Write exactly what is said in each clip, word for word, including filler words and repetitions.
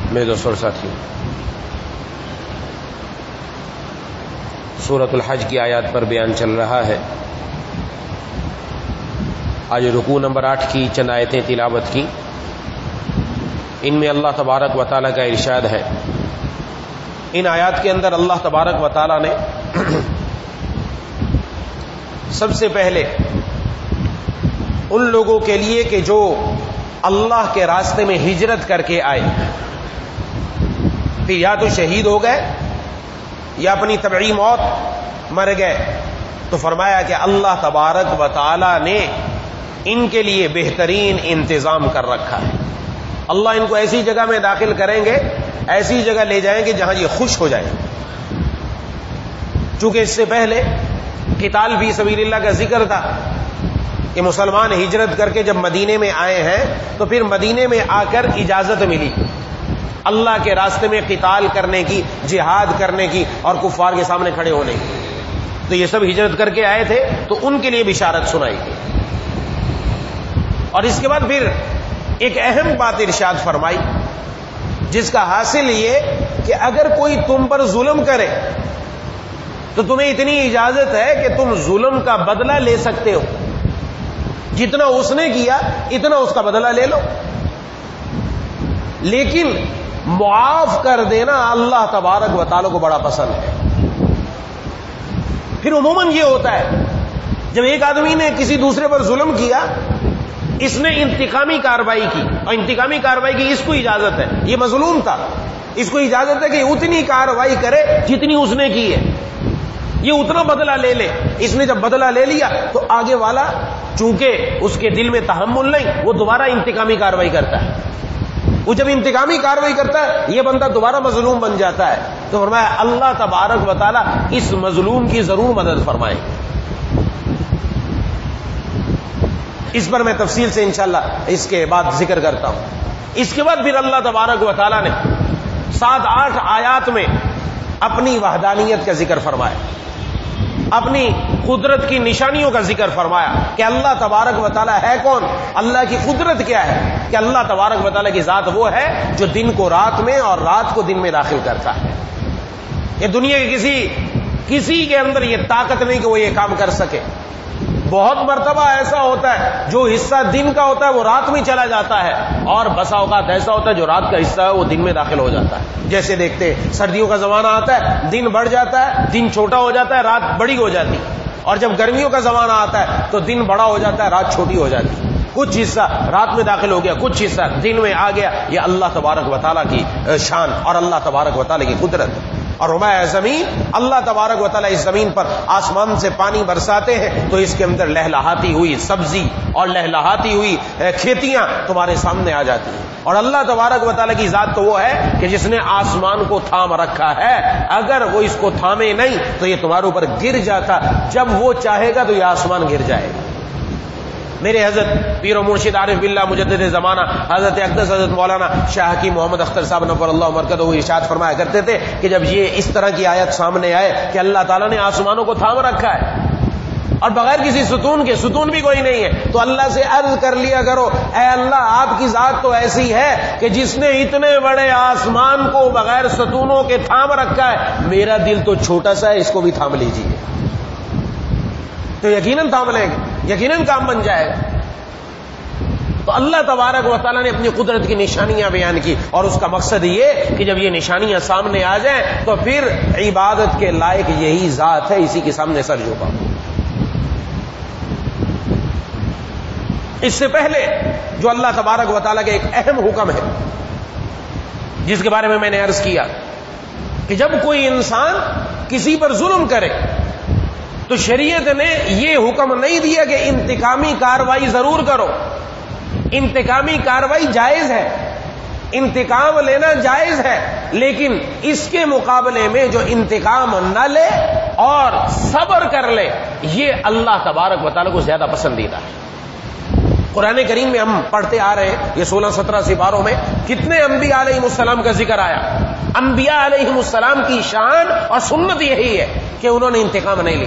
میرے دوستوں اور ساتھیوں، سورۃ الحج کی آیات پر بیان چل رہا ہے۔ آج رکوع نمبر آٹھ کی چند آیتیں تلاوت کی۔ ان میں اللہ تبارک و تعالیٰ کا ارشاد ہے۔ ان آیات کے اندر اللہ تبارک و تعالیٰ نے سب سے پہلے ان لوگوں کے لیے کہ جو اللہ کے راستے میں ہجرت کر کے آئے، پھر یا تو شہید ہو گئے یا اپنی طبعی موت مر گئے، تو فرمایا کہ اللہ تبارک و تعالی نے ان کے لیے بہترین انتظام کر رکھا ہے۔ اللہ ان کو ایسی جگہ میں داخل کریں گے، ایسی جگہ لے جائیں گے جہاں یہ خوش ہو جائیں۔ چونکہ اس سے پہلے قتال فی سبیل اللہ کا ذکر تھا کہ مسلمان ہجرت کر کے جب مدینے میں آئے ہیں تو پھر مدینے میں آ کر اجازت ملی اللہ کے راستے میں قتال کرنے کی، جہاد کرنے کی اور کفار کے سامنے کھڑے ہونے کی۔ تو یہ سب ہجرت کر کے آئے تھے تو ان کے لیے بشارت سنائی گئی۔ اور اس کے بعد پھر ایک اہم بات ارشاد فرمائی، جس کا حاصل یہ کہ اگر کوئی تم پر ظلم کرے تو تمہیں اتنی اجازت ہے کہ تم ظلم کا بدلہ لے سکتے ہو، جتنا اس نے کیا اتنا اس کا بدلہ لے لو، لیکن معاف کر دینا اللہ تبارک و تعالیٰ کو بڑا پسند ہے۔ پھر عموماً یہ ہوتا ہے جب ایک آدمی نے کسی دوسرے پر ظلم کیا، اس نے انتقامی کارروائی کی، اور انتقامی کارروائی کی اس کو اجازت ہے، یہ مظلوم تھا، اس کو اجازت ہے کہ اتنی کارروائی کرے جتنی اس نے کی ہے، یہ اتنا بدلہ لے لے۔ اس نے جب بدلہ لے لیا تو آگے والا چونکہ اس کے دل میں تحمل نہیں، وہ دوبارہ انتقامی کارروائی کرتا ہے۔ وہ جب انتقامی کارروائی کرتا ہے یہ بندہ دوبارہ مظلوم بن جاتا ہے۔ تو فرمایا اللہ تبارک و تعالیٰ اس مظلوم کی ضرور مدد فرمائے۔ اس پر میں تفصیل سے انشاءاللہ اس کے بعد ذکر کرتا ہوں۔ اس کے بعد پھر اللہ تبارک و تعالیٰ نے سات آٹھ آیات میں اپنی وحدانیت کا ذکر فرمایا، اپنی قدرت کی نشانیوں کا ذکر فرمایا کہ اللہ تبارک و تعالیٰ ہے کون، اللہ کی قدرت کیا ہے، کہ اللہ تبارک و تعالیٰ کی ذات وہ ہے جو دن کو رات میں اور رات کو دن میں داخل کرتا ہے۔ یہ دنیا کے کسی کسی کے اندر یہ طاقت نہیں کہ وہ یہ کام کر سکے۔ بہت مرتبہ ایسا ہوتا ہے جو حصہ دن کا ہوتا ہے وہ رات میں چلا جاتا ہے، اور بسا اوقات ایسا ہوتا ہے جو رات کا حصہ ہے وہ دن میں داخل ہو جاتا ہے۔ جیسے دیکھتے سردیوں کا زمانہ آتا ہے، دن بڑھ جاتا ہے، دن چھوٹا ہو جاتا ہے، رات بڑی ہو جاتی ہے، اور جب گرمیوں کا زمانہ آتا ہے تو دن بڑا ہو جاتا ہے، رات چھوٹی ہو جاتی ہے۔ کچھ حصہ رات میں داخل ہو گیا، کچھ حصہ دن میں آ گیا۔ یہ اللہ تبارک و تعالیٰ کی شان اور اللہ تبارک و تعالیٰ کی قدرت ہے۔ اور ہمارا زمین، اللہ تبارک و تعالیٰ اس زمین پر آسمان سے پانی برساتے ہیں تو اس کے اندر لہلہاتی ہوئی سبزی اور لہلہاتی ہوئی کھیتیاں تمہارے سامنے آ جاتی ہیں۔ اور اللہ تبارک و تعالیٰ کی ذات تو وہ ہے کہ جس نے آسمان کو تھام رکھا ہے، اگر وہ اس کو تھامے نہیں تو یہ تمہارے اوپر گر جاتا، جب وہ چاہے گا تو یہ آسمان گر جائے گا۔ میرے حضرت پیر و مرشد عارف باللہ مجدد زمانہ حضرت اقدس حضرت مولانا شاہ حکیم محمد اختر صاحب نور اللہ مرکزہ وہ ارشاد فرمایا کرتے تھے کہ جب یہ اس طرح کی آیت سامنے آئے کہ اللہ تعالیٰ نے آسمانوں کو تھام رکھا ہے اور بغیر کسی ستون کے، ستون بھی کوئی نہیں ہے، تو اللہ سے عرض کر لیا کرو، اے اللہ آپ کی ذات تو ایسی ہے کہ جس نے اتنے بڑے آسمان کو بغیر ستونوں کے تھام رکھا ہے، میرا دل تو چھوٹا سا ہے، اس کو بھی تھام لیجیے، تو یقیناً تھام لیں گے، یقیناً کام بن جائے گا۔ تو اللہ تبارک و تعالیٰ نے اپنی قدرت کی نشانیاں بیان کی، اور اس کا مقصد یہ کہ جب یہ نشانیاں سامنے آ جائیں تو پھر عبادت کے لائق یہی ذات ہے، اسی کے سامنے سر جھکاؤ۔ اس سے پہلے جو اللہ تبارک و تعالیٰ کا ایک اہم حکم ہے جس کے بارے میں میں نے عرض کیا کہ جب کوئی انسان کسی پر ظلم کرے تو شریعت نے یہ حکم نہیں دیا کہ انتقامی کارروائی ضرور کرو۔ انتقامی کارروائی جائز ہے، انتقام لینا جائز ہے، لیکن اس کے مقابلے میں جو انتقام نہ لے اور صبر کر لے، یہ اللہ تبارک و تعالیٰ کو زیادہ پسندیدہ ہے۔ قرآن کریم میں ہم پڑھتے آ رہے ہیں، یہ سولہ سترہ سپاروں میں کتنے انبیاء علیہ السلام کا ذکر آیا۔ انبیاء علیہ السلام کی شان اور سنت یہی ہے کہ انہوں نے انتقام نہیں لیا،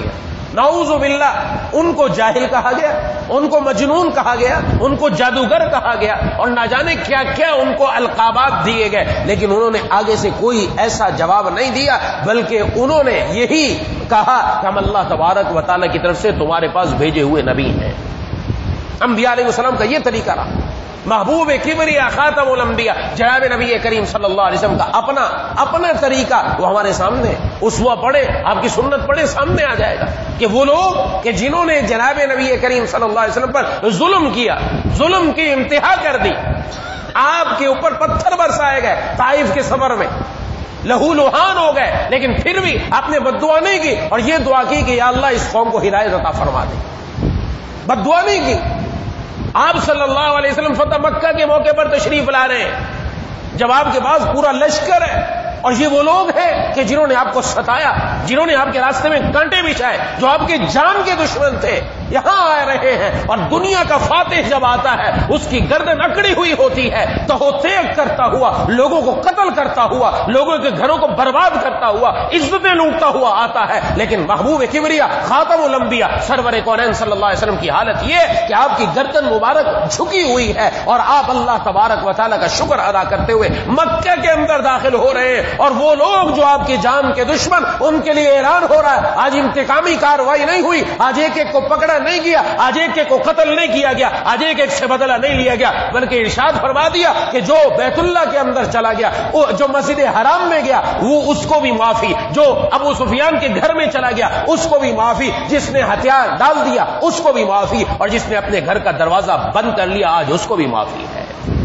نعوذ باللہ ان کو جاہل کہا گیا، ان کو مجنون کہا گیا، ان کو جادوگر کہا گیا، اور نہ جانے کیا کیا ان کو القابات دیے گئے، لیکن انہوں نے آگے سے کوئی ایسا جواب نہیں دیا، بلکہ انہوں نے یہی کہا کہ ہم اللہ تبارک و تعالیٰ کی طرف سے تمہارے پاس بھیجے ہوئے نبی ہیں۔ انبیاء علیہ السلام کا یہ طریقہ رہا۔ محبوب کبریا خاتم الانبیاء جناب نبی کریم صلی اللہ علیہ وسلم کا اپنا اپنا طریقہ وہ ہمارے سامنے، اسوہ پڑھے، آپ کی سنت پڑھے، سامنے آ جائے گا کہ وہ لوگ کہ جنہوں نے جناب نبی کریم صلی اللہ علیہ وسلم پر ظلم کیا، ظلم کی انتہا کر دی، آپ کے اوپر پتھر برسائے گئے طائف کے سفر میں، لہو لہان ہو گئے، لیکن پھر بھی آپ نے بد دعا نہیں کی اور یہ دعا کی کہ یا اللہ اس قوم کو ہدایت عطا فرما دے، بد دعا نہیں کی۔ آپ صلی اللہ علیہ وسلم فتح مکہ کے موقع پر تشریف لا رہے ہیں، جب آپ کے پاس پورا لشکر ہے اور یہ وہ لوگ ہیں کہ جنہوں نے آپ کو ستایا، جنہوں نے آپ کے راستے میں کانٹے بچھائے، جو آپ کے جان کے دشمن تھے، یہاں آ رہے ہیں، اور دنیا کا فاتح جب آتا ہے اس کی گردن اکڑی ہوئی ہوتی ہے، تو وہ تیگ کرتا ہوا، لوگوں کو قتل کرتا ہوا، لوگوں کے گھروں کو برباد کرتا ہوا، عزتیں لوٹتا ہوا آتا ہے، لیکن محبوب کبریا خاتم الانبیاء سرور کونین صلی اللہ علیہ وسلم کی حالت یہ کہ آپ کی گردن مبارک جھکی ہوئی ہے، اور آپ اللہ تبارک و تعالیٰ کا شکر ادا کرتے ہوئے مکہ کے اندر داخل ہو رہے ہیں، اور وہ لوگ جو آپ کی جان کے دشمن، ان کے لیے اعلان ہو رہا ہے آج انتقامی کارروائی نہیں ہوئی، آج ایک ایک کو پکڑا نہیں گیا، آج ایک ایک کو قتل نہیں کیا گیا، آج ایک ایک سے بدلہ نہیں لیا گیا، بلکہ ارشاد فرما دیا کہ جو بیت اللہ کے اندر چلا گیا، جو مسجد حرام میں گیا وہ اس کو بھی معافی، جو ابو سفیان کے گھر میں چلا گیا اس کو بھی معافی، جس نے ہتھیار ڈال دیا اس کو بھی معافی، اور جس نے اپنے گھر کا دروازہ بند کر لیا آج اس کو بھی معافی ہے۔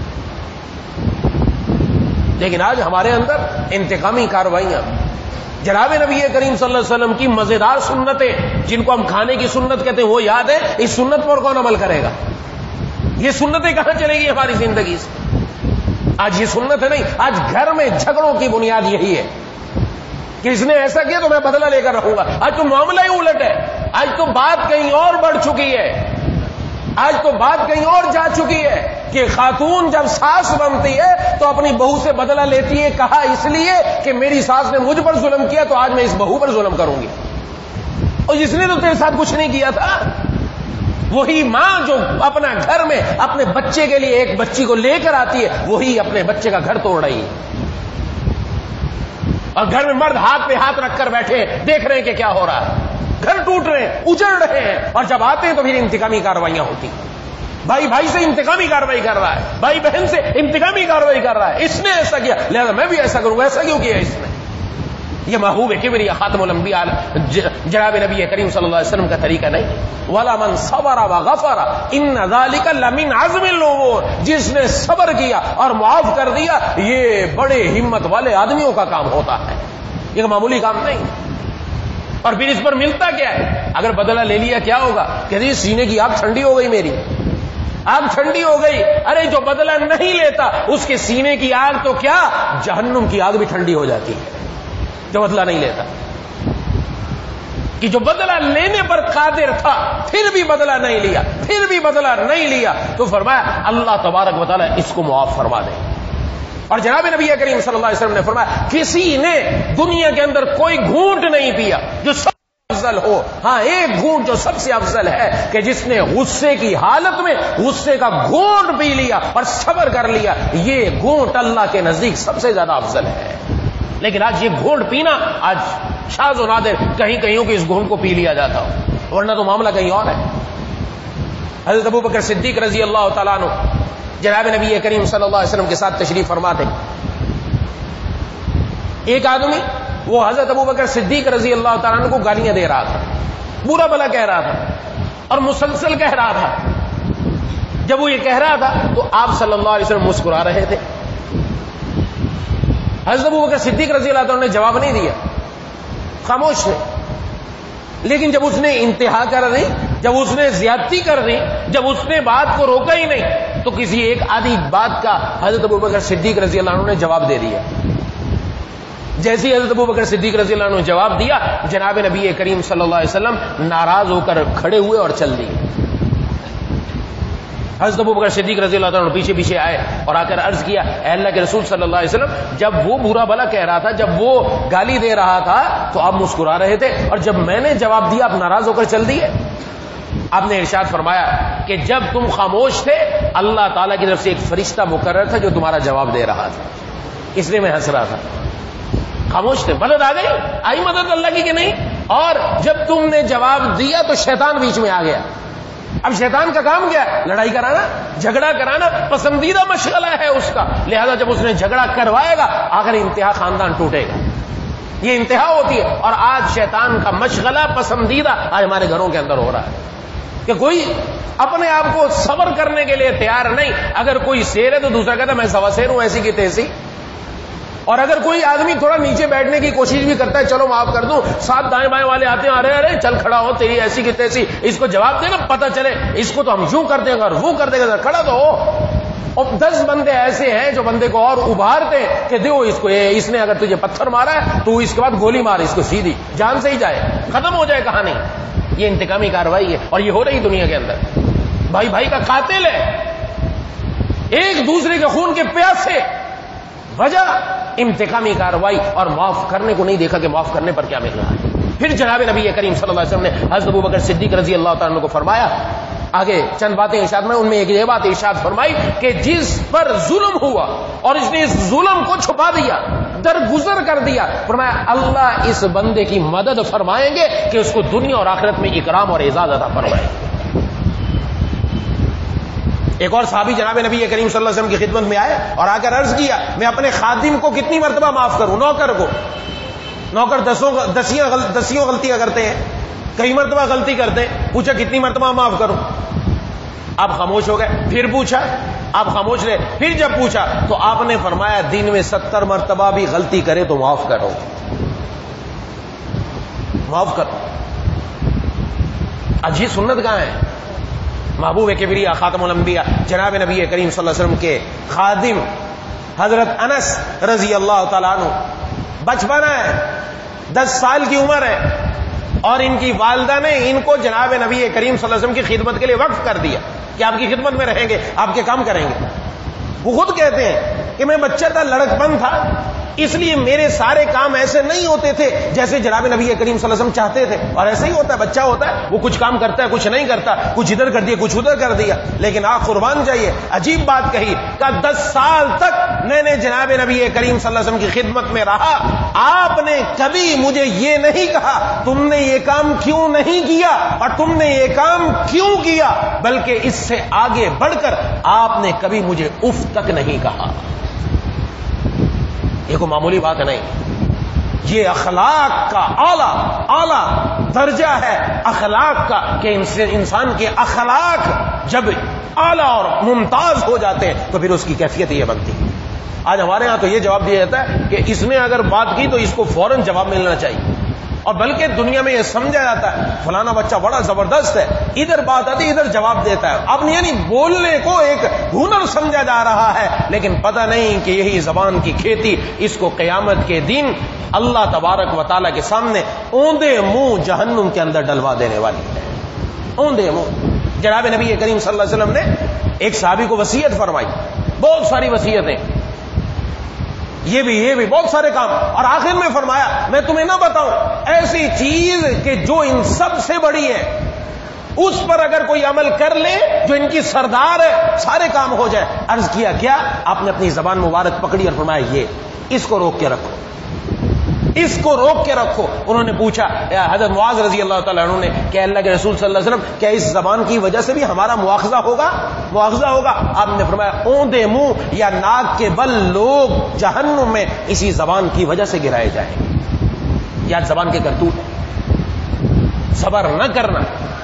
لیکن آج ہمارے اندر انتقامی کارروائیاں، جناب نبی کریم صلی اللہ علیہ وسلم کی مزیدار سنتیں جن کو ہم کھانے کی سنت کہتے ہیں وہ یاد ہے، اس سنت پر کون عمل کرے گا؟ یہ سنتیں کہاں چلے گی ہماری زندگی سے؟ آج یہ سنت ہے نہیں، آج گھر میں جھگڑوں کی بنیاد یہی ہے کہ اس نے ایسا کیا تو میں بدلہ لے کر رہوں گا۔ آج تو معاملہ ہی الٹ ہے، آج تو بات کہیں اور بڑھ چکی ہے، آج تو بات کہیں اور جا چکی ہے کہ خاتون جب ساس بنتی ہے تو اپنی بہو سے بدلہ لیتی ہے، کہا اس لیے کہ میری ساس نے مجھ پر ظلم کیا تو آج میں اس بہو پر ظلم کروں گی، اور جس نے تو تیرے ساتھ کچھ نہیں کیا تھا۔ وہی ماں جو اپنا گھر میں اپنے بچے کے لیے ایک بچی کو لے کر آتی ہے، وہی اپنے بچے کا گھر توڑ رہی ہے، اور گھر میں مرد ہاتھ پہ ہاتھ رکھ کر بیٹھے دیکھ رہے ہیں کہ کیا ہو رہا ہے، گھر ٹوٹ رہے ہیں، اجڑ رہے ہیں، اور جب آتے ہیں تو پھر انتقامی کارروائیاں ہوتی ہیں، بھائی بھائی سے انتقامی کارروائی کر رہا ہے، بھائی بہن سے انتقامی کارروائی کر رہا ہے، اس نے ایسا کیا لہذا میں بھی ایسا کروں گا، ایسا کیوں کیا اس نے؟ یہ محبوب کبریا خاتم الانبیاء جناب نبی کریم صلی اللہ علیہ وسلم کا طریقہ نہیں۔ وَلَا مَنْ صَبَرَ وَغَفَرَ إِنَّ ذَلِكَ لَمِنْ عَزْمِ الْأُمُورِ، جس نے صبر کیا اور معاف کر دیا یہ بڑے ہمت والے آدمیوں کا کام ہوتا ہے، یہ معمولی کام نہیں۔ اور پھر اس پر ملتا کیا ہے؟ اگر بدلہ لے لیا کیا ہوگا کہ جی سینے کی آگ ٹھنڈی ہو گئی، میری آگ ٹھنڈی ہو گئی۔ ارے جو بدلہ نہیں لیتا اس کے سینے کی آگ تو کیا جہنم کی آگ بھی ٹھنڈی ہو جاتی ہے، جو بدلہ نہیں لیتا، کہ جو بدلہ لینے پر قادر تھا پھر بھی بدلہ نہیں لیا، پھر بھی بدلہ نہیں لیا، تو فرمایا اللہ تبارک و تعالیٰ اس کو معاف فرما دے۔ اور جناب نبی کریم صلی اللہ علیہ وسلم نے فرمایا کسی نے دنیا کے اندر کوئی گھونٹ نہیں پیا جو سب سے افضل ہو، ہاں ایک گھونٹ جو سب سے افضل ہے کہ جس نے غصے کی حالت میں غصے کا گھونٹ پی لیا اور صبر کر لیا، یہ گھونٹ اللہ کے نزدیک سب سے زیادہ افضل ہے۔ لیکن آج یہ گھونٹ پینا آج شاذ و نادر کہیں کہیں کہ اس گھونٹ کو پی لیا جاتا ہو، ورنہ تو معاملہ کہیں اور ہے۔ حضرت ابوبکر صدیق رضی اللہ تعالیٰ عنہ جناب نبی کریم صلی اللہ علیہ وسلم کے ساتھ تشریف فرما تھے، ایک آدمی وہ حضرت ابوبکر صدیق رضی اللہ تعالیٰ عنہ کو گالیاں دے رہا تھا، برا بھلا کہہ رہا تھا اور مسلسل کہہ رہا تھا۔ جب وہ یہ کہہ رہا تھا تو آپ صلی اللہ علیہ وسلم مسکرا رہے تھے۔ حضرت ابوبکر صدیق رضی اللہ عنہ نے جواب نہیں دیا، خاموش تھے۔ لیکن جب اس نے انتہا کر دی، جب اس نے زیادتی کر دی، جب اس نے بات کو روکا ہی نہیں، تو کسی ایک آدھی بات کا حضرت ابوبکر صدیق رضی اللہ عنہ نے جواب دے دیا۔ جیسے حضرت ابوبکر صدیق رضی اللہ عنہ نے جواب دیا، جناب نبی کریم صلی اللہ علیہ وسلم ناراض ہو کر کھڑے ہوئے اور چل دیے۔ حضرت ابوبکر صدیق رضی اللہ تعالیٰ عنہ پیچھے پیچھے آئے اور آ کر عرض کیا، اے اللہ کے رسول صلی اللہ علیہ وسلم، جب وہ برا بھلا کہہ رہا تھا، جب وہ گالی دے رہا تھا تو آپ مسکرا رہے تھے، اور جب میں نے جواب دیا آپ ناراض ہو کر چل دیے۔ آپ نے ارشاد فرمایا کہ جب تم خاموش تھے اللہ تعالیٰ کی طرف سے ایک فرشتہ مقرر تھا جو تمہارا جواب دے رہا تھا، اس لیے میں ہنس رہا تھا۔ خاموش تھے، مدد آ گئی، آئی مدد اللہ کی کہ نہیں؟ اور جب تم نے جواب دیا تو شیطان بیچ میں آ گیا۔ اب شیطان کا کام کیا ہے؟ لڑائی کرانا، جھگڑا کرانا، پسندیدہ مشغلہ ہے اس کا، لہذا جب اس نے جھگڑا کروائے گا آخر انتہا خاندان ٹوٹے گا، یہ انتہا ہوتی ہے۔ اور آج شیطان کا مشغلہ پسندیدہ آج ہمارے گھروں کے اندر ہو رہا ہے کہ کوئی اپنے آپ کو صبر کرنے کے لیے تیار نہیں، اگر کوئی شیر ہے تو دوسرا کہتا ہے میں سوا شیر ہوں، ایسی کی تیسی۔ اور اگر کوئی آدمی تھوڑا نیچے بیٹھنے کی کوشش بھی کرتا ہے، چلو معاف کر دوں، ساتھ دائیں بائیں والے آتے ہیں، ارے ارے چل کھڑا ہو، تیری ایسی کی تیسی، اس کو جواب دے گا پتہ چلے اس کو تو ہم یوں کر دیں گے اور وہ کر دے گا، کھڑا تو ہو۔ اور دس بندے ایسے ہیں جو بندے کو اور ابھارتے ہیں کہ دیو اس کو، اس نے اگر تجھے پتھر مارا ہے تو اس کے بعد گولی مار اس کو، سیدھی جان سے ہی جائے، ختم ہو جائے کہانی۔ یہ انتقامی کارروائی ہے اور یہ ہو رہی دنیا کے اندر، بھائی بھائی کا قاتل ہے، ایک دوسرے کے خون کے پیاسے، وجہ انتقامی کارروائی، اور معاف کرنے کو نہیں دیکھا کہ معاف کرنے پر کیا مل رہا ہے۔ پھر جناب نبی کریم صلی اللہ علیہ وسلم نے حضرت ابوبکر صدیق رضی اللہ تعالیٰ عنہ کو فرمایا، آگے چند باتیں ارشاد میں، ان میں ایک یہ بات ارشاد فرمائی کہ جس پر ظلم ہوا اور اس نے اس ظلم کو چھپا دیا، درگزر کر دیا، فرمایا اللہ اس بندے کی مدد فرمائیں گے کہ اس کو دنیا اور آخرت میں اکرام اور اعزاز عطا فرمائیں گے۔ ایک اور صحابی جناب نبی کریم صلی اللہ علیہ وسلم کی خدمت میں آئے اور آ کر عرض کیا، میں اپنے خادم کو کتنی مرتبہ معاف کروں؟ نوکر کو، نوکر دسوں دسیاں دسیوں غلطیاں کرتے ہیں، کئی مرتبہ غلطی کرتے ہیں، پوچھا کتنی مرتبہ معاف کروں؟ آپ خاموش ہو گئے، پھر پوچھا، آپ خاموش رہے، پھر جب پوچھا تو آپ نے فرمایا دن میں ستر مرتبہ بھی غلطی کرے تو معاف کرو، معاف کرو۔ آج یہ سنت کہاں ہے؟ محبوب کبریا خاتم الانبیاء جناب نبی کریم صلی اللہ علیہ وسلم کے خادم حضرت انس رضی اللہ تعالیٰ عنہ، بچپنا ہے، دس سال کی عمر ہے، اور ان کی والدہ نے ان کو جناب نبی کریم صلی اللہ علیہ وسلم کی خدمت کے لیے وقف کر دیا کہ آپ کی خدمت میں رہیں گے، آپ کے کام کریں گے۔ وہ خود کہتے ہیں کہ میں بچہ تھا، لڑک پن تھا، اس لیے میرے سارے کام ایسے نہیں ہوتے تھے جیسے جناب نبی کریم صلی اللہ علیہ وسلم چاہتے تھے، اور ایسے ہی ہوتا ہے، بچہ ہوتا ہے وہ کچھ کام کرتا ہے کچھ نہیں کرتا، کچھ ادھر کر دیا کچھ ادھر کر دیا، لیکن آپ قربان جائیے، عجیب بات کہی کہ دس سال تک میں نے جناب نبی کریم صلی اللہ علیہ وسلم کی خدمت میں رہا، آپ نے کبھی مجھے یہ نہیں کہا تم نے یہ کام کیوں نہیں کیا اور تم نے یہ کام کیوں کیا، بلکہ اس سے آگے بڑھ کر آپ نے کبھی مجھے اف تک نہیں کہا۔ یہ کوئی معمولی بات نہیں، یہ اخلاق کا اعلیٰ اعلیٰ درجہ ہے، اخلاق کا، کہ انسان کے اخلاق جب اعلیٰ اور ممتاز ہو جاتے ہیں تو پھر اس کی کیفیت یہ بنتی ہے۔ آج ہمارے ہاں تو یہ جواب دیا جاتا ہے کہ اس نے اگر بات کی تو اس کو فوراً جواب ملنا چاہیے، اور بلکہ دنیا میں یہ سمجھا جاتا ہے فلانا بچہ بڑا زبردست ہے، ادھر بات آتی ادھر جواب دیتا ہے، اب یعنی بولنے کو ایک ہنر سمجھا جا رہا ہے، لیکن پتہ نہیں کہ یہی زبان کی کھیتی اس کو قیامت کے دن اللہ تبارک و تعالیٰ کے سامنے اوندے منہ جہنم کے اندر ڈلوا دینے والی ہے، اوندے منہ۔ جناب نبی کریم صلی اللہ علیہ وسلم نے ایک صحابی کو وصیت فرمائی، بہت ساری وصیتیں، یہ بھی یہ بھی بہت سارے کام، اور آخر میں فرمایا میں تمہیں نہ بتاؤں ایسی چیز کہ جو ان سب سے بڑی ہے، اس پر اگر کوئی عمل کر لے جو ان کی سردار ہے سارے کام ہو جائے۔ عرض کیا کیا؟ آپ نے اپنی زبان مبارک پکڑی اور فرمایا یہ اس کو روک کے رکھو، اس کو روک کے رکھو۔ انہوں نے پوچھا حضرت معاذ رضی اللہ تعالیٰ عنہ نے کہ اللہ کے رسول صلی اللہ علیہ وسلم کیا اس زبان کی وجہ سے بھی ہمارا مواخذہ ہوگا مواخذہ ہوگا آپ نے فرمایا اوندے منہ یا ناک کے بل لوگ جہنم میں اسی زبان کی وجہ سے گرائے جائیں گے۔ یا زبان کے کرتوت، صبر نہ کرنا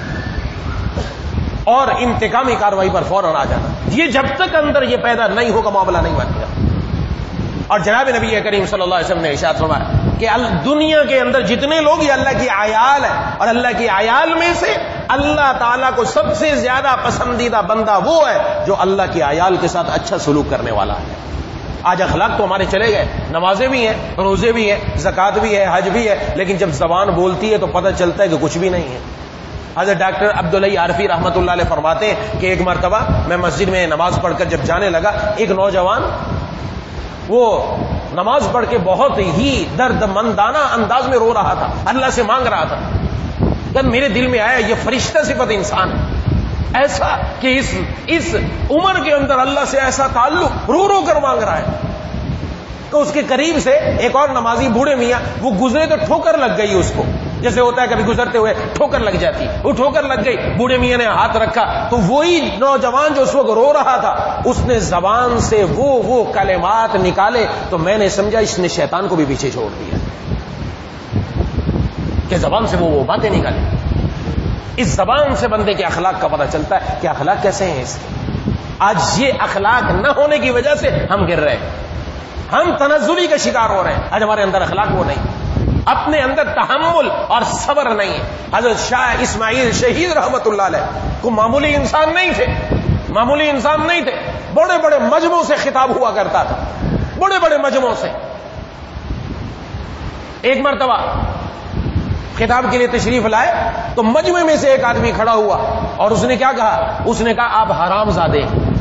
اور انتقامی کارروائی پر فوراً آ جانا، یہ جب تک اندر یہ پیدا نہیں ہوگا معاملہ نہیں بنے گا۔ اور جناب نبی کریم صلی اللہ علیہ وسلم نے ارشاد فرمایا کہ دنیا کے اندر جتنے لوگ یہ اللہ کی عیال ہیں، اور اللہ کی عیال میں سے اللہ تعالیٰ کو سب سے زیادہ پسندیدہ بندہ وہ ہے جو اللہ کی عیال کے ساتھ اچھا سلوک کرنے والا ہے۔ آج اخلاق تو ہمارے چلے گئے، نمازیں بھی ہیں، روزے بھی ہیں، زکوٰۃ بھی ہے، حج بھی ہے، لیکن جب زبان بولتی ہے تو پتہ چلتا ہے کہ کچھ بھی نہیں ہے، حضرت ڈاکٹر عبداللہ عارفی رحمۃ اللہ علیہ فرماتے ہیں کہ ایک مرتبہ میں مسجد میں نماز پڑھ کر جب جانے لگا، ایک نوجوان وہ نماز پڑھ کے بہت ہی درد مندانہ انداز میں رو رہا تھا، اللہ سے مانگ رہا تھا. جب میرے دل میں آیا یہ فرشتہ صفت انسان ہے، ایسا کہ اس اس عمر کے اندر اللہ سے ایسا تعلق رو رو کر مانگ رہا ہے. تو اس کے قریب سے ایک اور نمازی بوڑھے میاں وہ گزرے تو ٹھوکر لگ گئی اس کو، جیسے ہوتا ہے کبھی گزرتے ہوئے ٹھوکر لگ جاتی، وہ ٹھوکر لگ گئی. بوڑھے میاں نے ہاتھ رکھا تو وہی نوجوان جو اس وقت رو رہا تھا اس نے زبان سے وہ وہ کلمات نکالے تو میں نے سمجھا اس نے شیطان کو بھی پیچھے چھوڑ دیا کہ زبان سے وہ وہ باتیں نکالے. اس زبان سے بندے کے اخلاق کا پتہ چلتا ہے کہ اخلاق کیسے ہیں اس کے. آج یہ اخلاق نہ ہونے کی وجہ سے ہم گر رہے ہیں، ہم تنزلی کا شکار ہو رہے ہیں. آج ہمارے اندر اخلاق وہ نہیں، اپنے اندر تحمل اور صبر نہیں ہے. حضرت شاہ اسماعیل شہید رحمت اللہ علیہ کو معمولی انسان نہیں تھے، معمولی انسان نہیں تھے. بڑے بڑے مجموعوں سے خطاب ہوا کرتا تھا، بڑے بڑے مجموعوں سے. ایک مرتبہ خطاب کے لیے تشریف لائے تو مجمع میں سے ایک آدمی کھڑا ہوا اور اس نے کیا کہا؟ اس نے کہا آپ حرام زادے.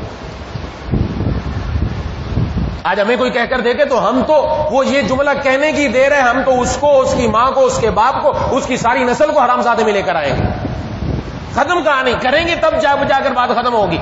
آج ہمیں کوئی کہہ کر دیکھے تو ہم تو وہ یہ جملہ کہنے کی دیر ہے، ہم تو اس کو، اس کی ماں کو، اس کے باپ کو، اس کی ساری نسل کو حرام زادے میں لے کر آئیں گے. ختم کہانی کریں گے تب جا جا کر بات ختم ہوگی.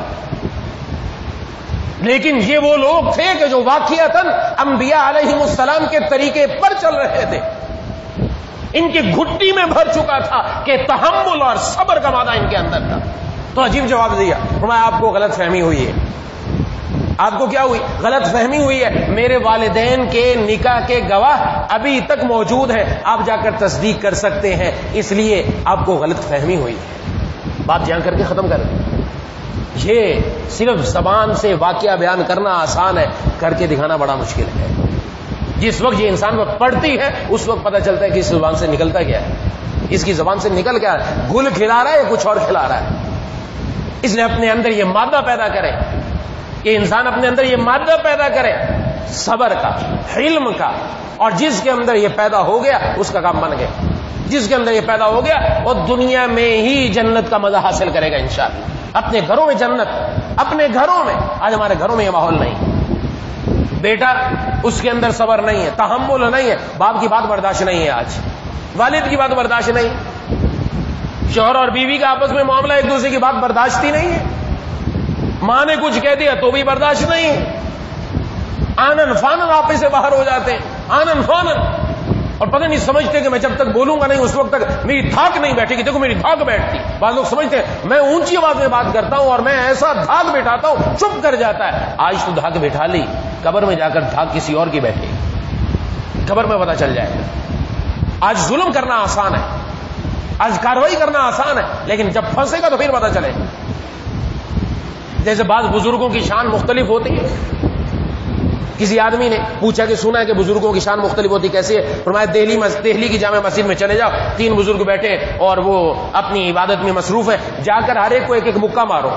لیکن یہ وہ لوگ تھے کہ جو واقعتاً انبیاء علیہم السلام کے طریقے پر چل رہے تھے. ان کی گھٹی میں بھر چکا تھا کہ تحمل اور صبر کا مادہ ان کے اندر تھا. تو عجیب جواب دیا، فرمایا آپ کو غلط فہمی ہوئی ہے. آپ کو کیا ہوئی؟ غلط فہمی ہوئی ہے. میرے والدین کے نکاح کے گواہ ابھی تک موجود ہیں، آپ جا کر تصدیق کر سکتے ہیں، اس لیے آپ کو غلط فہمی ہوئی ہے. بات جان کر کے ختم کر دیں. یہ صرف زبان سے واقعہ بیان کرنا آسان ہے، کر کے دکھانا بڑا مشکل ہے. جس وقت یہ انسان کو پڑھتی ہے اس وقت پتہ چلتا ہے کہ اس زبان سے نکلتا کیا ہے، اس کی زبان سے نکل کیا ہے، گل کھلا رہا ہے یا کچھ اور کھلا رہا ہے. اس لیے اپنے اندر یہ مادہ پیدا کرے کہ انسان اپنے اندر یہ مادہ پیدا کرے صبر کا، علم کا، اور جس کے اندر یہ پیدا ہو گیا اس کا کام بن گیا. جس کے اندر یہ پیدا ہو گیا وہ دنیا میں ہی جنت کا مزہ حاصل کرے گا انشاءاللہ. اپنے گھروں میں جنت، اپنے گھروں میں. آج ہمارے گھروں میں یہ ماحول نہیں. بیٹا اس کے اندر صبر نہیں ہے، تحمل نہیں ہے، باپ کی بات برداشت نہیں ہے، آج والد کی بات برداشت نہیں، شوہر اور بیوی کا آپس میں معاملہ ایک دوسرے کی بات برداشت ہی نہیں ہے. ماں نے کچھ کہہ دیا تو بھی برداشت نہیں ہے. آنن فانن آپے سے باہر ہو جاتے ہیں، آنن فانن، اور پتہ نہیں سمجھتے کہ میں جب تک بولوں گا نہیں اس وقت تک میری دھاک نہیں بیٹھے گی. دیکھو میری دھاک بیٹھتی. بعض لوگ سمجھتے ہیں میں اونچی آواز میں بات کرتا ہوں اور میں ایسا دھاک بٹھاتا ہوں چپ کر جاتا ہے. آج تو دھاک بٹھا لی، قبر میں جا کر دھاک کسی اور کی بیٹھے گی، قبر میں پتہ چل جائے گا. آج ظلم کرنا آسان ہے، آج کاروائی کرنا آسان ہے، لیکن جب پھنسے گا تو پھر پتہ چلے گا. جیسے بعض بزرگوں کی شان مختلف ہوتی ہے. کسی آدمی نے پوچھا کہ سنا ہے کہ بزرگوں کی شان مختلف ہوتی، کیسے ہے؟ فرمایا دہلی دہلی کی جامع مسجد میں چلے جاؤ، تین بزرگ بیٹھے اور وہ اپنی عبادت میں مصروف ہے، جا کر ہر ایک کو ایک ایک مکہ مارو.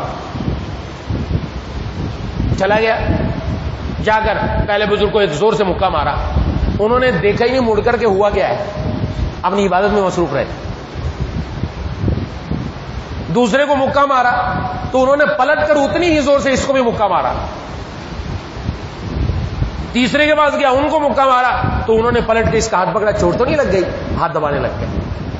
چلا گیا، جا کر پہلے بزرگ کو ایک زور سے مکہ مارا. انہوں نے دیکھا ہی نہیں مڑ کر کے ہوا کیا ہے، اپنی عبادت میں مصروف رہے. دوسرے کو مکہ مارا تو انہوں نے پلٹ کر اتنی ہی زور سے اس کو بھی مکہ مارا. تیسرے کے پاس گیا، ان کو مکہ مارا تو انہوں نے پلٹ کے اس کا ہاتھ پکڑا. چوٹ تو نہیں لگ گئی؟ ہاتھ دبانے لگ گئے.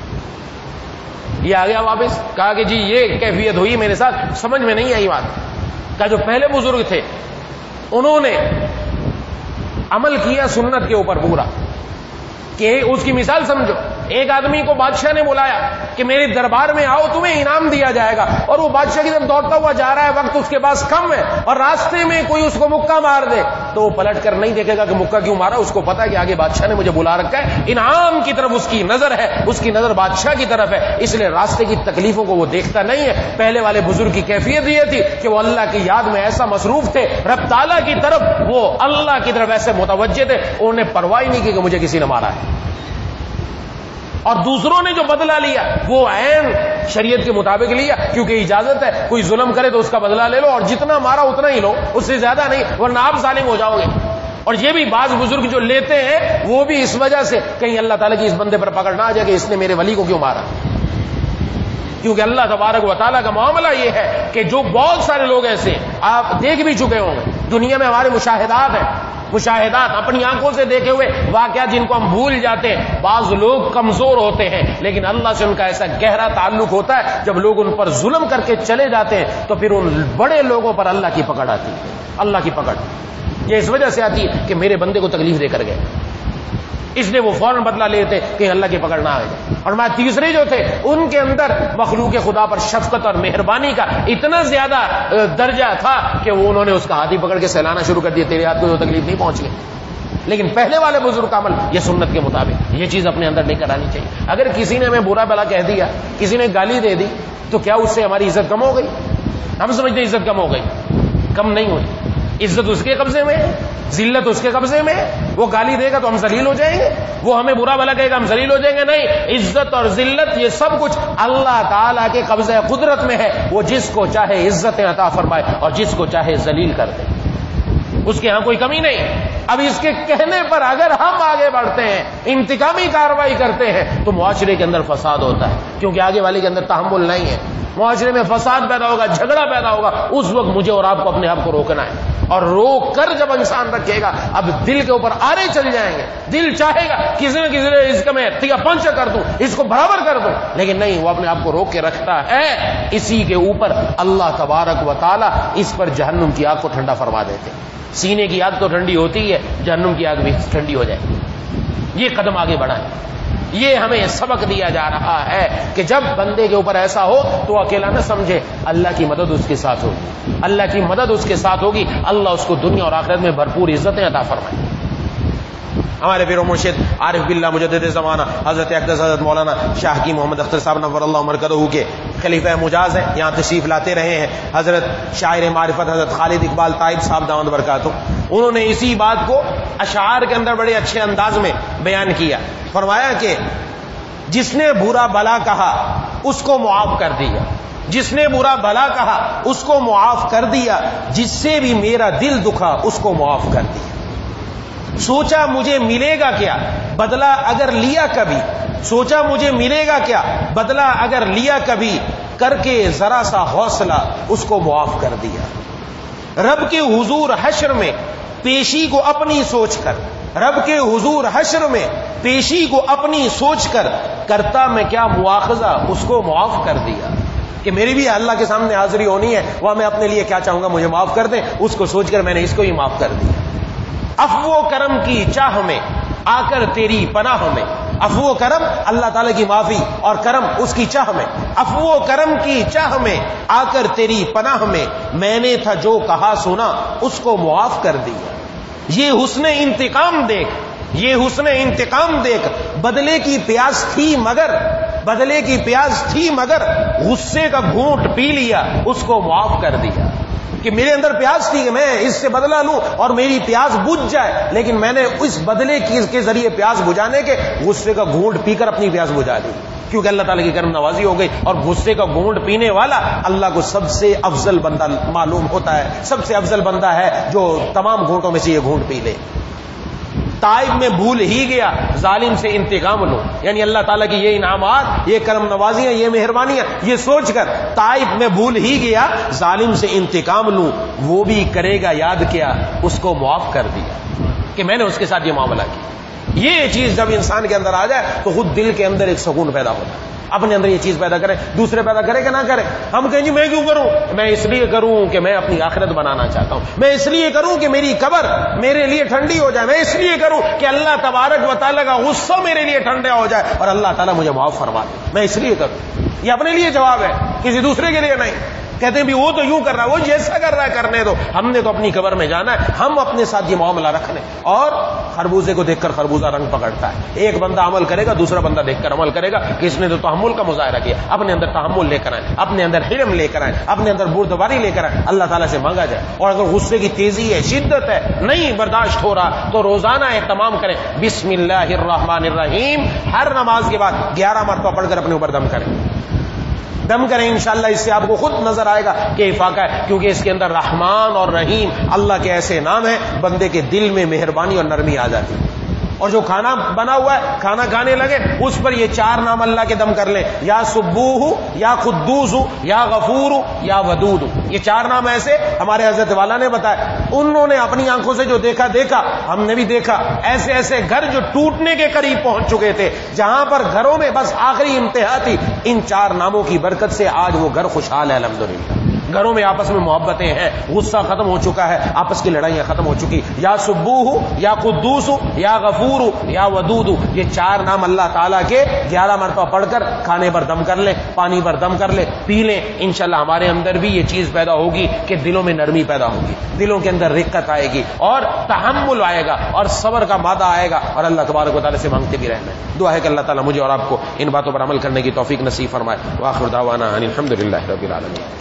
یہ آ گیا واپس، کہا کہ جی یہ کیفیت ہوئی میرے ساتھ، سمجھ میں نہیں آئی بات. کہ جو پہلے بزرگ تھے انہوں نے عمل کیا سنت کے اوپر پورا. کہ اس کی مثال سمجھو، ایک آدمی کو بادشاہ نے بلایا کہ میرے دربار میں آؤ تمہیں انعام دیا جائے گا، اور وہ بادشاہ کی طرف دوڑتا ہوا جا رہا ہے، وقت اس کے پاس کم ہے، اور راستے میں کوئی اس کو مکہ مار دے تو وہ پلٹ کر نہیں دیکھے گا کہ مکہ کیوں مارا. اس کو پتا ہے کہ آگے بادشاہ نے مجھے بلا رکھا ہے، انعام کی طرف اس کی نظر ہے، اس کی نظر بادشاہ کی طرف ہے، اس لیے راستے کی تکلیفوں کو وہ دیکھتا نہیں ہے. پہلے والے بزرگ کی کیفیت یہ تھی کہ وہ اللہ کی یاد میں ایسا مصروف تھے، رب تعالیٰ کی طرف، وہ اللہ کی طرف ایسے متوجہ تھے، انہوں نے پرواہ نہیں کی کہ مجھے کسی نے مارا ہے. اور دوسروں نے جو بدلہ لیا وہ عین شریعت کے مطابق لیا، کیونکہ اجازت ہے کوئی ظلم کرے تو اس کا بدلہ لے لو، اور جتنا مارا اتنا ہی لو، اس سے زیادہ نہیں، ورنہ آپ ظالم ہو جاؤ گے. اور یہ بھی بعض بزرگ جو لیتے ہیں وہ بھی اس وجہ سے کہیں اللہ تعالیٰ کی اس بندے پر پکڑ نہ آ جائے کہ اس نے میرے ولی کو کیوں مارا. کیونکہ اللہ تبارک و تعالیٰ کا معاملہ یہ ہے کہ جو بہت سارے لوگ ایسے آپ دیکھ بھی چکے ہوں گے دنیا میں، ہمارے مشاہدات ہیں، مشاہدات اپنی آنکھوں سے دیکھے ہوئے واقعات جن کو ہم بھول جاتے ہیں. بعض لوگ کمزور ہوتے ہیں لیکن اللہ سے ان کا ایسا گہرا تعلق ہوتا ہے، جب لوگ ان پر ظلم کر کے چلے جاتے ہیں تو پھر ان بڑے لوگوں پر اللہ کی پکڑ آتی ہے. اللہ کی پکڑ یہ اس وجہ سے آتی ہے کہ میرے بندے کو تکلیف دے کر گئے، اس لیے وہ فوراً بدلہ لیتے کہ اللہ کی پکڑ نہ آ جائے. اور میں تیسرے جو تھے ان کے اندر مخلوق خدا پر شفقت اور مہربانی کا اتنا زیادہ درجہ تھا کہ وہ انہوں نے اس کا ہاتھ ہی پکڑ کے سہلانا شروع کر دیا، تیرے ہاتھ کو جو تکلیف نہیں پہنچ گئی. لیکن پہلے والے بزرگ کا عمل یہ سنت کے مطابق یہ چیز اپنے اندر نہیں کرانی چاہیے. اگر کسی نے ہمیں برا بلا کہہ دیا، کسی نے گالی دے دی، تو کیا اس سے ہماری عزت کم ہو گئی؟ ہم سمجھتے ہیں عزت کم ہو گئی، کم نہیں ہوئی. عزت اس کے قبضے میں، ذلت اس کے قبضے میں. وہ گالی دے گا تو ہم ذلیل ہو جائیں گے، وہ ہمیں برا بھلا کہے گا ہم ذلیل ہو جائیں گے؟ نہیں، عزت اور ذلت یہ سب کچھ اللہ تعالیٰ کے قبضہ قدرت میں ہے. وہ جس کو چاہے عزتیں عطا فرمائے اور جس کو چاہے ذلیل کر دے، اس کے ہاں کوئی کمی نہیں. اب اس کے کہنے پر اگر ہم آگے بڑھتے ہیں، انتقامی کارروائی کرتے ہیں، تو معاشرے کے اندر فساد ہوتا ہے، کیونکہ آگے والے کے اندر تحمل نہیں ہے. معاشرے میں فساد پیدا ہوگا، جھگڑا پیدا ہوگا. اس وقت مجھے اور آپ کو اپنے آپ کو روکنا ہے، اور روک کر جب انسان رکھے گا، اب دل کے اوپر آرے چل جائیں گے. دل چاہے گا کسی نہ کسی نے اس کا میں تیا پنچ کر دوں، اس کو برابر کر دوں، لیکن نہیں، وہ اپنے آپ کو روک کے رکھتا ہے. اسی کے اوپر اللہ تبارک و تعالی اس پر جہنم کی آگ کو ٹھنڈا فرما دیتے. سینے کی آگ تو ٹھنڈی ہوتی ہے، جہنم کی آگ بھی ٹھنڈی ہو جائے. یہ قدم آگے بڑھائیں. یہ ہمیں سبق دیا جا رہا ہے کہ جب بندے کے اوپر ایسا ہو تو اکیلا نہ سمجھے، اللہ کی مدد اس کے ساتھ ہوگی. اللہ کی مدد اس کے ساتھ ہوگی، اللہ اس کو دنیا اور آخرت میں بھرپور عزتیں عطا فرمائے. ہمارے پیر و مرشد عارف باللہ مجدد زمانہ حضرت اقدس حضرت مولانا شاہ کی محمد اختر صاحب نور اللہ مرکزہ کے خلیفہ مجاز ہیں، یہاں تشریف لاتے رہے ہیں. حضرت شاعر معرفت حضرت خالد اقبال طائب صاحب دامت برکاتہ، انہوں نے اسی بات کو اشعار کے اندر بڑے اچھے انداز میں بیان کیا. فرمایا کہ جس نے برا بلا کہا اس کو معاف کر دیا، جس نے برا بلا کہا اس کو معاف کر دیا، جس سے بھی میرا دل دکھا اس کو معاف کر دیا. سوچا مجھے ملے گا کیا بدلہ اگر لیا کبھی، سوچا مجھے ملے گا کیا بدلہ اگر لیا کبھی، کر کے ذرا سا حوصلہ اس کو معاف کر دیا. رب کے حضور حشر میں پیشی کو اپنی سوچ کر، رب کے حضور حشر میں پیشی کو اپنی سوچ کر، کرتا میں کیا مواخذہ اس کو معاف کر دیا. کہ میری بھی اللہ کے سامنے حاضری ہونی ہے، وہاں میں اپنے لیے کیا چاہوں گا، مجھے معاف کر دیں، اس کو سوچ کر میں نے اس کو ہی معاف کر دیا. عفو کرم کی چاہ میں آ کر تیری پناہ میں، عفو کرم اللہ تعالیٰ کی معافی اور کرم اس کی چاہ میں، عفو کرم کی چاہ میں آ کر تیری پناہ میں، میں نے تھا جو کہا سنا اس کو معاف کر دیا. یہ حسن انتقام دیکھ، یہ حسن انتقام دیکھ، بدلے کی پیاس تھی مگر، بدلے کی پیاس تھی مگر، غصے کا گھونٹ پی لیا اس کو معاف کر دیا. کہ میرے اندر پیاس تھی کہ میں اس سے بدلہ لوں اور میری پیاس بجھ جائے، لیکن میں نے اس بدلے کے ذریعے پیاس بجھانے کے غصے کا گھونٹ پی کر اپنی پیاس بجھا دی، کیونکہ اللہ تعالیٰ کی کرم نوازی ہو گئی. اور غصے کا گھونٹ پینے والا اللہ کو سب سے افضل بندہ معلوم ہوتا ہے، سب سے افضل بندہ ہے جو تمام گھونٹوں میں سے یہ گھونٹ پی لے. طائف میں بھول ہی گیا ظالم سے انتقام لوں، یعنی اللہ تعالیٰ کی یہ انعامات، یہ کرم نوازیاں، یہ مہربانیاں، یہ سوچ کر طائف میں بھول ہی گیا ظالم سے انتقام لوں، وہ بھی کرے گا یاد کیا اس کو معاف کر دیا. کہ میں نے اس کے ساتھ یہ معاملہ کیا. یہ چیز جب انسان کے اندر آ جائے تو خود دل کے اندر ایک سکون پیدا ہوتا ہے. اپنے اندر یہ چیز پیدا کرے، دوسرے پیدا کرے کہ نہ کرے. ہم کہیں جی میں کیوں کروں، میں اس لیے کروں کہ میں اپنی آخرت بنانا چاہتا ہوں، میں اس لیے کروں کہ میری قبر میرے لیے ٹھنڈی ہو جائے، میں اس لیے کروں کہ اللہ تبارک و تعالیٰ کا غصہ میرے لیے ٹھنڈا ہو جائے اور اللہ تعالیٰ مجھے معاف فرما دے، میں اس لیے کروں. یہ اپنے لیے جواب ہے، کسی دوسرے کے لیے نہیں. کہتے ہیں بھی وہ تو یوں کر رہا ہے، وہ جیسا کر رہا ہے کرنے دو، ہم نے تو اپنی قبر میں جانا ہے. ہم اپنے ساتھ یہ معاملہ رکھ لیں. اور خربوزے کو دیکھ کر خربوزہ رنگ پکڑتا ہے. ایک بندہ عمل کرے گا، دوسرا بندہ دیکھ کر عمل کرے گا کہ اس نے تو تحمل کا مظاہرہ کیا. اپنے اندر تحمل لے کر آئیں، اپنے اندر حلم لے کر آئیں، اپنے اندر بردباری لے کر آئیں، اللہ تعالیٰ سے مانگا جائے. اور اگر غصے کی تیزی ہے، شدت ہے، نہیں برداشت ہو رہا، تو روزانہ اہتمام کریں بسم اللہ الرحمن الرحیم، ہر نماز کے بعد گیارہ مرتبہ پڑھ کر اپنے اوپر دم کریں، دم کریں. انشاءاللہ اس سے آپ کو خود نظر آئے گا کہ افاقہ ہے، کیونکہ اس کے اندر رحمان اور رحیم اللہ کے ایسے نام ہیں، بندے کے دل میں مہربانی اور نرمی آ جاتی ہے. اور جو کھانا بنا ہوا ہے کھانا کھانے لگے اس پر یہ چار نام اللہ کے دم کر لیں، یا سبوح، یا قدوس، یا غفور، یا ودود. یہ چار نام ایسے ہمارے حضرت والا نے بتایا، انہوں نے اپنی آنکھوں سے جو دیکھا دیکھا، ہم نے بھی دیکھا. ایسے ایسے گھر جو ٹوٹنے کے قریب پہنچ چکے تھے، جہاں پر گھروں میں بس آخری انتہا تھی، ان چار ناموں کی برکت سے آج وہ گھر خوشحال ہے الحمدللہ. گھروں میں آپس میں محبتیں ہیں، غصہ ختم ہو چکا ہے، آپس کی لڑائیاں ختم ہو چکی. یا سبوح، یا قدوس، یا غفور، یا ودود، یہ چار نام اللہ تعالیٰ کے گیارہ مرتبہ پڑھ کر کھانے پر دم کر لیں، پانی پر دم کر لیں، پی لیں. انشاءاللہ ہمارے اندر بھی یہ چیز پیدا ہوگی کہ دلوں میں نرمی پیدا ہوگی، دلوں کے اندر رقت آئے گی اور تحمل آئے گا اور صبر کا مادہ آئے گا، اور اللہ تبارک و تعالیٰ سے مانگتے بھی رہنا ہے. دعا ہے کہ اللہ تعالیٰ مجھے اور آپ کو ان باتوں پر عمل کرنے کی توفیق نصیب فرمائے. وآخر دعوانا ان الحمدللہ رب العالمین.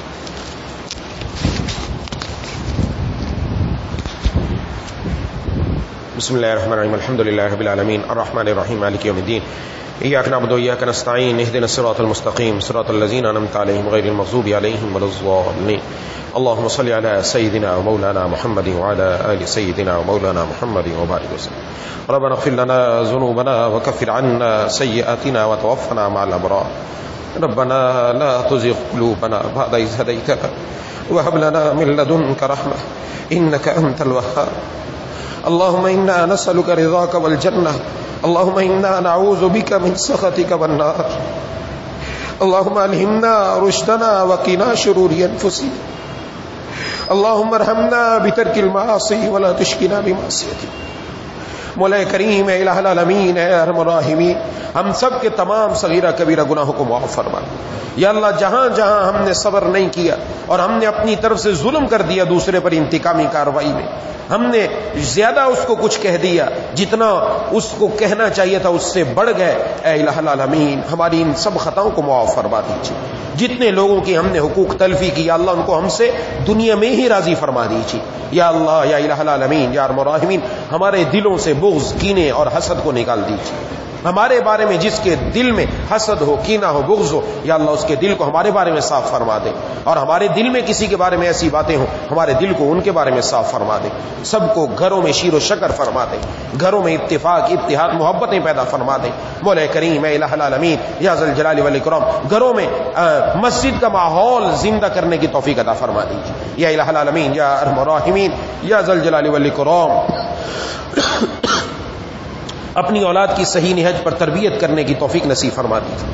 بسم اللہ الرحمن الرحیم. الحمد للہ رب العالمین الرحمن الرحیم مالک یوم الدین. ایاک نعبد و ایاک نستعین اهدنا الصراط المستقیم صراط الذین انعمت علیہم غیر المغضوب علیہم ولا الضالین. اللهم صل على سيدنا ومولانا محمد وعلى آل سيدنا ومولانا محمد وبارك وسلم. ربنا اغفر لنا ذنوبنا وكفر عنا سيئاتنا وتوفنا مع الأبرار. ربنا لا تزغ قلوبنا بعد إذ هديتنا وهب لنا من لدنك رحمة إنك أنت الوهاب. اللهم إنا نسألك رضاك والجنة، اللهم إنا نعوذ بك من سخطك والنار. اللهم ألهمنا رشدنا وقنا شرور أنفسنا. اللهم ارحمنا بترك المعاصي ولا تشقنا بمعصيتك. مولا کریم اے الہ العالمین اے ارحم الراحمین، ہم سب کے تمام صغیرہ کبیرہ گناہوں کو معاف فرما. یا اللہ جہاں جہاں ہم نے صبر نہیں کیا اور ہم نے اپنی طرف سے ظلم کر دیا دوسرے پر انتقامی کارروائی میں، ہم نے زیادہ اس کو کچھ کہہ دیا جتنا اس کو کہنا چاہیے تھا اس سے بڑھ گئے، اے الہ العالمین ہماری ان سب خطاؤں کو معاف فرما دیجیے. جتنے لوگوں کی ہم نے حقوق تلفی کی یا اللہ ان کو ہم سے دنیا میں ہی راضی فرما دیجیے. یا اللہ یا الہ العالمین یا ارحم الراحمین ہمارے دلوں سے بغض، کینے اور حسد کو نکال دیجیے. ہمارے بارے میں جس کے دل میں حسد ہو، کینہ ہو، بغض ہو، یا اللہ اس کے دل کو ہمارے بارے میں صاف فرما دے. اور ہمارے دل میں کسی کے بارے میں ایسی باتیں ہوں ہمارے دل کو ان کے بارے میں صاف فرما دے. سب کو گھروں میں شیر و شکر فرما دے، گھروں میں اتفاق، اتحاد، محبتیں پیدا فرما دے. مولا کریم اے الہ العالمین یا ذل جلال والاکرام گھروں میں مسجد کا ماحول زندہ کرنے کی توفیق عطا فرما دیجیے. یا الہ العالمین یا ارحم الراحمین یا ذل جلال والاکرام اپنی اولاد کی صحیح نہج پر تربیت کرنے کی توفیق نصیب فرما دیجیے.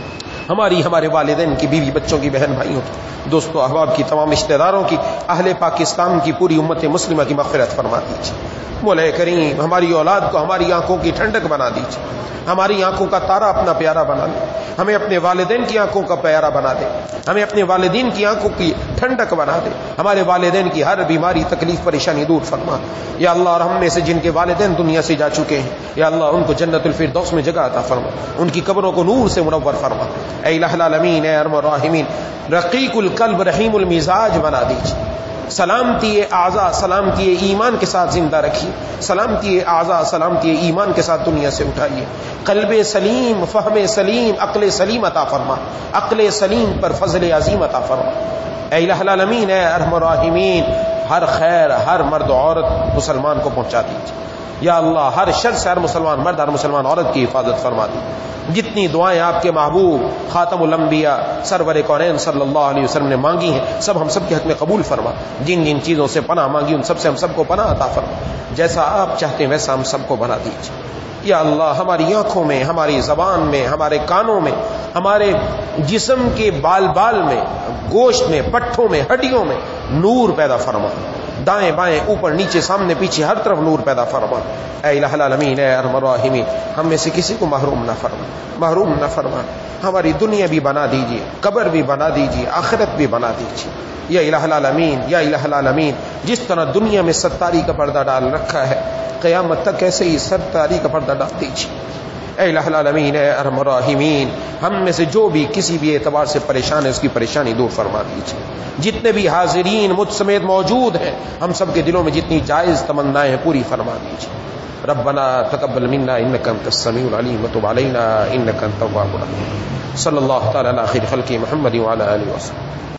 ہماری، ہمارے والدین کی، بیوی بچوں کی، بہن بھائیوں کی، دوستوں احباب کی، تمام رشتہ داروں کی، اہل پاکستان کی، پوری امت مسلمہ کی مغفرت فرما دیجیے. مولا کریم ہماری اولاد کو ہماری آنکھوں کی ٹھنڈک بنا دیجیے، ہماری آنکھوں کا تارا اپنا پیارا بنا دے، ہمیں اپنے والدین کی آنکھوں کا پیارا بنا دے، ہمیں اپنے والدین کی آنکھوں کی ٹھنڈک بنا دے، ہمارے والدین کی ہر بیماری، تکلیف، پریشانی دور فرما. یا اللہ اور ہم میں سے جن کے والدین دنیا سے جا چکے ہیں یا اللہ ان کو جنت الفردوس میں جگہ عطا فرما، ان کی قبروں کو نور سے منور فرما. اے الہ العالمین اے ارحم الراحمین رقیق القلب رحیم المزاج بنا دیجیے. سلامتی اعضاء، سلامتی ایمان کے ساتھ زندہ رکھیے، سلامتی اعضاء، سلامتی ایمان کے ساتھ دنیا سے اٹھائیے. قلب سلیم، فہم سلیم، عقل سلیم عطا فرما، عقل سلیم پر فضل عظیم عطا فرما. اے الہ العالمین اے ارحم الراحمین ہر خیر ہر مرد و عورت مسلمان کو پہنچا دیجیے. یا اللہ ہر شر سے ہر مسلمان مرد، ہر مسلمان عورت کی حفاظت فرما دیجیے. جتنی دعائیں آپ کے محبوب خاتم الانبیاء سرور کونین صلی اللہ علیہ وسلم نے مانگی ہیں سب ہم سب کے حق میں قبول فرما. جن جن چیزوں سے پناہ مانگی ان سب سے ہم سب کو پناہ عطا فرما. جیسا آپ چاہتے ہیں ویسا ہم سب کو بنا دیجیے. یا اللہ ہماری آنکھوں میں، ہماری زبان میں، ہمارے کانوں میں، ہمارے جسم کے بال بال میں، گوشت میں، پٹھوں میں، ہڈیوں میں نور پیدا فرما. دائیں بائیں، اوپر نیچے، سامنے پیچھے ہر طرف نور پیدا فرما. اے الہ العالمین اے ارحم الراحمین ہم میں سے کسی کو محروم نہ فرما، محروم نہ فرما. ہماری دنیا بھی بنا دیجیے، قبر بھی بنا دیجیے، آخرت بھی بنا دیجیے. یا الہ العالمین یا الہ العالمین جس طرح دنیا میں ستاری کا پردہ ڈال رکھا ہے قیامت تک ایسے ہی ستاری کا پردہ ڈال دیجیے. اے الہ العالمین اے ارحم الراحمین ہم میں سے جو بھی کسی بھی اعتبار سے پریشان ہے اس کی پریشانی دور فرما دیجیے. جتنے بھی حاضرین مجھ سمیت موجود ہیں ہم سب کے دلوں میں جتنی جائز تمنائیں ہیں پوری فرما دیجیے. ربنا تقبل منا انك انت السميع العليم وتب علينا انك انت التواب الرحيم. صلی اللہ تعالی علی خیر خلق محمد وعلى اله وصحبه.